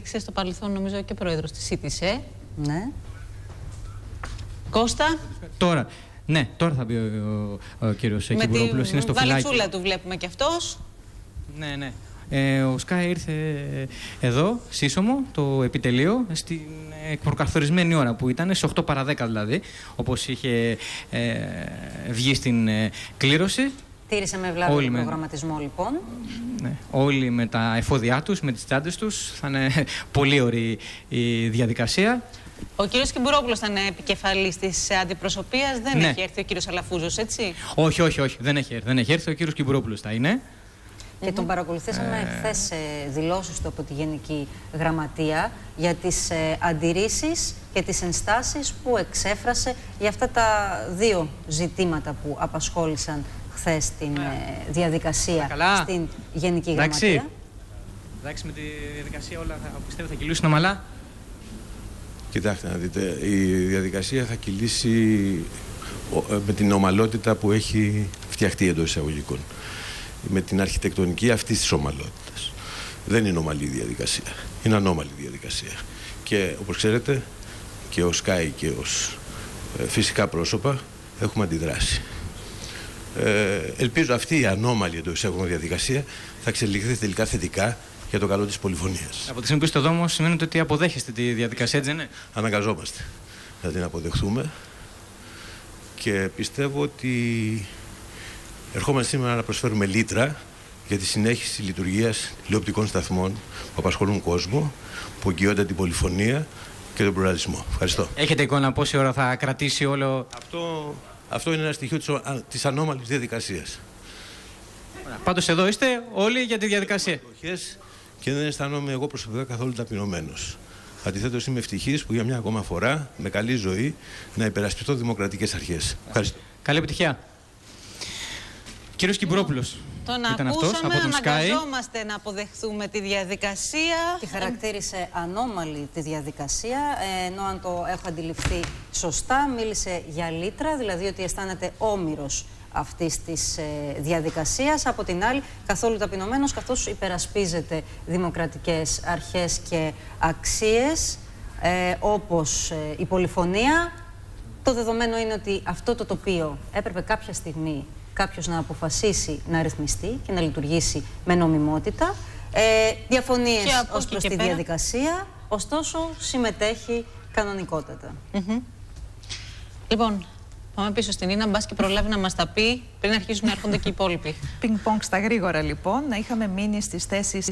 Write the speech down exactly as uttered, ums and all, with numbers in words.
υπήρξε στο παρελθόν, νομίζω, και πρόεδρος της ΣΥΤΙΣΕ. Ναι. Κώστα. Τώρα. Ναι, τώρα θα μπει ο, ο, ο κύριος Κυμπουρόπουλος. Είναι στο φυλάκι. Με τη βαλιτσούλα του βλέπουμε κι αυτός. Ναι, ναι. Ε, ο Σκάι ήρθε εδώ, σύσσωμο, το επιτελείο, στην προκαθορισμένη ώρα που ήταν, σε οκτώ παρά δέκα δηλαδή, όπως είχε ε, βγει στην ε, κλήρωση. Τήρησε με βλάβη τον προγραμματισμό, λοιπόν. Ναι, όλοι με τα εφόδια τους, με τις τσάντες τους. Θα είναι πολύ ωραία η διαδικασία. Ο κύριος Κυμπουρόπουλος ήταν επικεφαλής της αντιπροσωπείας. Δεν ναι. έχει έρθει ο κύριος Αλαφούζος, έτσι? Όχι, όχι, όχι. Δεν έχει έρθει. Δεν έχει έρθει. Ο κύριος Κυμπουρόπουλος θα είναι. Και τον παρακολουθήσαμε ε... χθες ε, δηλώσεις του από τη Γενική Γραμματεία για τις ε, αντιρρήσεις και τις ενστάσεις που εξέφρασε για αυτά τα δύο ζητήματα που απασχόλησαν χθες την ε, διαδικασία Καλά. στην Γενική Εντάξει. Γραμματεία. Εντάξει, με τη διαδικασία όλα θα, πιστεύω θα κυλήσουν ομαλά. Κοιτάξτε να δείτε, η διαδικασία θα κυλήσει με την ομαλότητα που έχει φτιαχτεί εντός εισαγωγικών. Με την αρχιτεκτονική αυτής της ομαλότητας. Δεν είναι ομαλή διαδικασία. Είναι ανώμαλη διαδικασία. Και όπως ξέρετε, και ως ΣΚΑΙ και ως ε, φυσικά πρόσωπα έχουμε αντιδράσει. Ε, ελπίζω αυτή η ανώμαλη εντός εισαγωγικών διαδικασία θα εξελιχθεί τελικά θετικά για το καλό της πολυφωνίας. Από τη στιγμή που είστε εδώ όμως, σημαίνει ότι αποδέχεστε τη διαδικασία, έτσι δεν είναι? Αναγκαζόμαστε να την αποδεχθούμε και πιστεύω ότι ερχόμαστε σήμερα να προσφέρουμε λύτρα για τη συνέχιση λειτουργίας τηλεοπτικών σταθμών που απασχολούν κόσμο, που εγγυώνται την πολυφωνία και τον πλουραλισμό. Ευχαριστώ. Έχετε εικόνα πόση ώρα θα κρατήσει όλο? Αυτό, αυτό είναι ένα στοιχείο της, της ανώμαλης διαδικασίας. Πάντως εδώ είστε όλοι για τη διαδικασία. Και δεν αισθάνομαι εγώ προσωπικά καθόλου ταπεινωμένος. Αντιθέτως, είμαι ευτυχής που για μια ακόμα φορά, με καλή ζωή, να υπερασπιστώ δημοκρατικές αρχές. Ευχαριστώ. Καλή επιτυχία. Κύριος Κυμπουρόπουλος. Τον ήταν ακούσαμε, αυτός από τον Sky. Αναγκαζόμαστε να αποδεχθούμε τη διαδικασία. Τη χαρακτήρισε ανώμαλη τη διαδικασία, ενώ αν το έχω αντιληφθεί σωστά, μίλησε για λύτρα, δηλαδή ότι αισθάνεται όμηρος αυτής της ε, διαδικασίας. Από την άλλη, καθόλου ταπεινωμένος, καθώς υπερασπίζεται δημοκρατικές αρχές και αξίες, ε, όπως ε, η πολυφωνία. Το δεδομένο είναι ότι αυτό το τοπίο έπρεπε κάποια στιγμή κάποιος να αποφασίσει να ρυθμιστεί και να λειτουργήσει με νομιμότητα. Ε, διαφωνίες ως προς τη πέρα. διαδικασία, ωστόσο συμμετέχει κανονικότατα. Mm-hmm. Λοιπόν, πάμε πίσω στην Ίνα, μπας και προλάβει να μας τα πει πριν αρχίσουν να έρχονται και οι υπόλοιποι. Πινκ-πονκ στα γρήγορα, λοιπόν. Να είχαμε μείνει στις θέσεις